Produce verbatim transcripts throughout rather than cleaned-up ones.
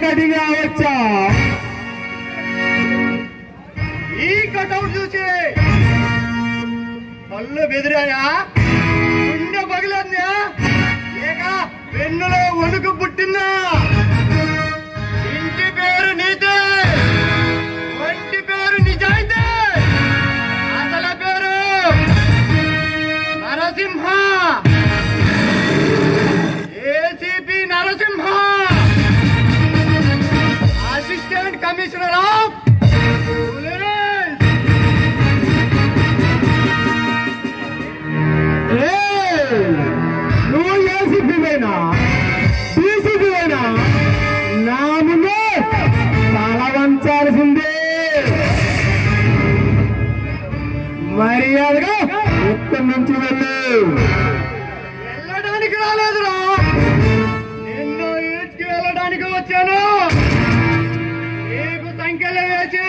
చీకటిగా వచ్చా ఈ కటౌట్ చూసి కళ్ళు బెదిరాయా, గుండె పగిలిందా, లేక వెన్నులో వణుకు పుట్టిందా? ఇంటి పేరు నీతి, ఒంటి పేరు నిజాయితీ, అసలు పేరు Narasimha, ACP Narasimha, assistant commissioner of నువ్వు ఏసీపీవేనా డీసీపీవేనా? నా ముందే తల వంచాల్సిందే. మర్యాదగా ఇక్కడి నుంచి వెళ్ళు. వెళ్ళడానికి రాలేదురా, నిన్ను ఈడ్చుకు వెళ్ళడానికి వచ్చాను. నీకు సంఖ్యలు వేసి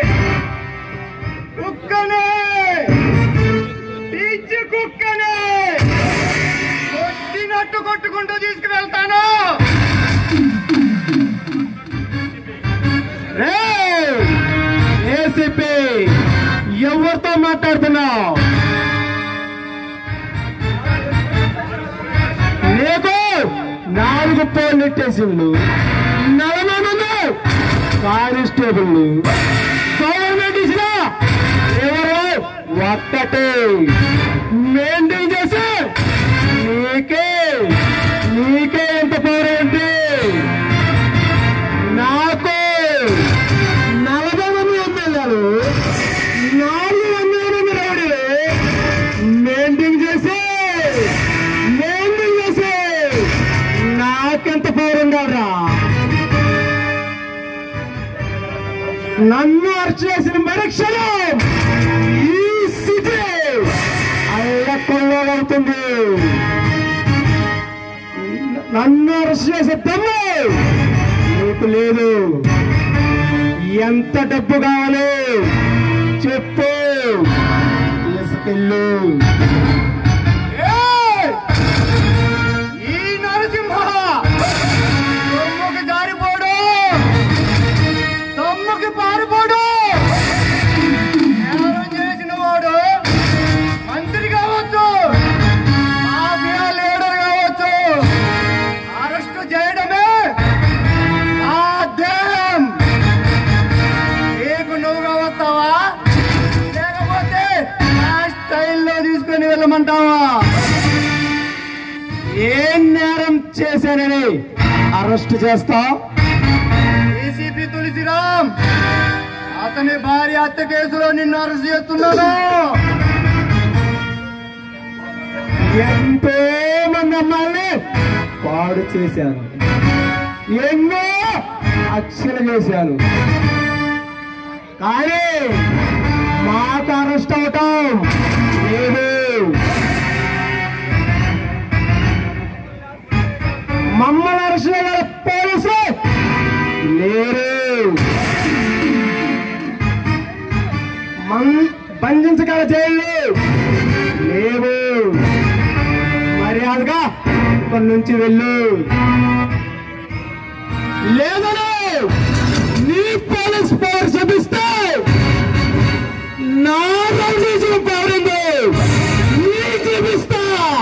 కుక్కనే పిచ్చి కుక్కనే కొట్టినట్టు కొట్టుకుంటూ తీసుకువెళ్తాను. ఏసీపీ ఎవరితో మాట్లాడుతున్నావు? నీకు నాలుగు పోలీస్ స్టేషన్లు, నలభై మంది కానిస్టేబుల్, గవర్నమెంట్ ఇచ్చిన ఎవరు ఒక్కటే మెయింటైన్ చేసి నీకే నీకే ఎంత పవర్ ఏంటి? నాకు నలభై మంది ఎమ్మెల్యేలు, నాలుగు వందల మంది రౌడీలు మెయింటైన్ చేసి మెయింటైన్ చేసి నాకెంత పవర్ ఉండాలరా? నన్ను అరెస్ట్ చేసిన మరుక్షణం ఈ సిటీ అల్లకొల్లవుతుంది. నన్ను అరెస్ట్ చేసే దమ్ము నీకు లేదు. ఎంత డబ్బు కావాలి చెప్పు, తీసుకెళ్ళు. ఈ నరసింహ తమ్ముకి జారిపోడు, తమ్ముకి పారిపోడు. నేరం చేసిన వాడు మంత్రి కావచ్చు, మాఫియా లీడర్ కావచ్చు, అరెస్టు చేయడమే సాధ్యం. నీకు నువ్వుగా వస్తావా, లేకపోతే నా స్టైల్లో తీసుకుని వెళ్ళమంటావా? ఏం నేరం చేశానని అరెస్ట్ చేస్తావు? ఏసీపీ తులసిరామ్, అతని భార్య హత్య కేసులో నిన్ను అరెస్ట్ చేస్తున్నాను. ఎంతో మంది అమ్మాయిని పాడు చేశాను, ఎన్నో హత్యలు చేశాను, కానీ మాకు అరెస్ట్ అవటం లేదు. మమ్మల్ని అరెస్ట్ చేయగల పోలీసు లేరు, బంధించగల జైళ్ళు లేవు. మర్యాదగా ఇక్కడి నుంచి వెళ్ళు. లేదని నీ పోలీస్ పవర్ చూపిస్తే నా చేసిన పవర్ ఉంది, నీ చూపిస్తా.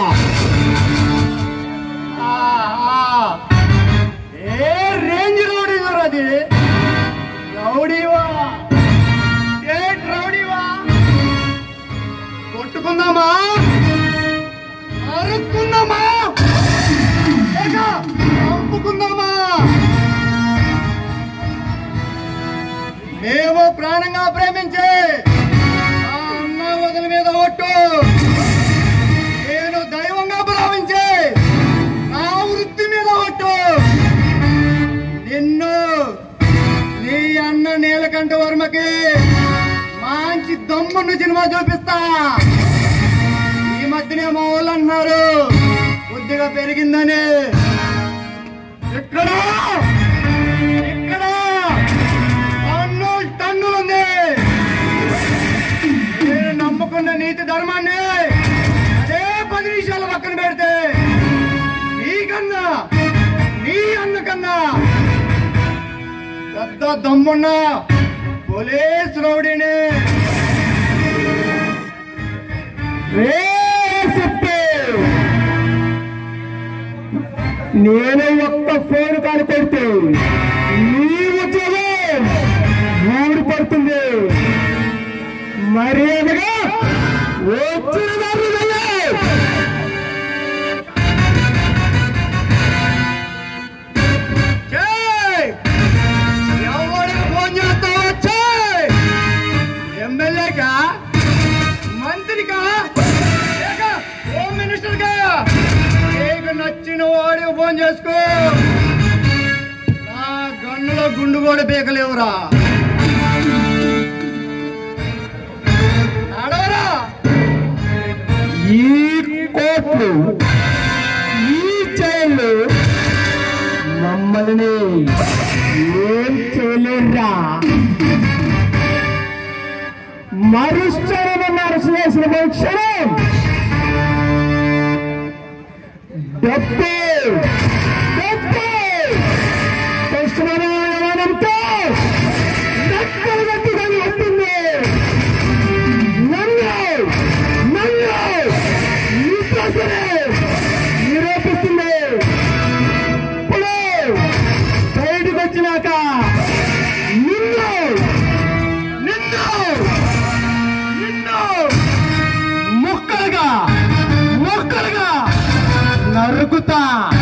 ఏ రేంజ్ రౌడీ అది? రౌడీవా, స్టేట్ రౌడీవా? కొట్టుకుందామా, అరుక్కుందామా, లేక చంపుకుందామా? మేము ప్రాణంగా ప్రేమించే ఆ అన్న వదిలి మీద ఒట్టు, నేను దైవంగా భావించే నా వృత్తి మీద ఒట్టు. నిన్ను నీ అన్న నీలకంఠ వర్మకి మంచి దమ్మున్న సినిమా చూపిస్తా. ఈ మధ్యనే మా వాళ్ళు అన్నారు కొద్దిగా పెరిగిందని. ఇక్కడ ఇక్కడ టన్ను టన్నులుంది. నేను నమ్ముకున్న నీతి ధర్మాన్ని అదే పది నిమిషాలు పక్కన పెడితే నీకన్నా నీ అన్న కన్నా పెద్ద దమ్మున్న పోలీస్ రౌడీని. నేను ఒక్క ఫోన్ కాల్ పెడితే నీ ఉద్యోగం ఊడిపడుతుంది. మర్యాదగా వచ్చిన దారి వెళ్ళు. చెయ్! ఎవరికి ఫోన్ చేస్తావో చెయ్! ఎమ్మెల్యేకా, మంత్రికా, లేక హోమ్ మినిస్టర్కా? నీకు నచ్చిన వాడికి ఫోన్ చేసుకో. నా గన్నులో గుండు కూడా పీకలేవురా. ఆడవరా? ఈ కోట్లు ఈ జైలు మమ్మల్ని ఏం చేయలేరా. మరుక్షణం మనసు వేసిన క్షణం డబ్బు డబ్బు కష్టమనంతో నక్కలు గట్టిదని వస్తుంది. నన్ను నన్ను నిరాశనే నిరూపిస్తుంది. ఇప్పుడు బయటకు వచ్చినాక నిన్ను నిన్ను నిన్ను ముక్కలుగా ముక్కలుగా నరుకుతా.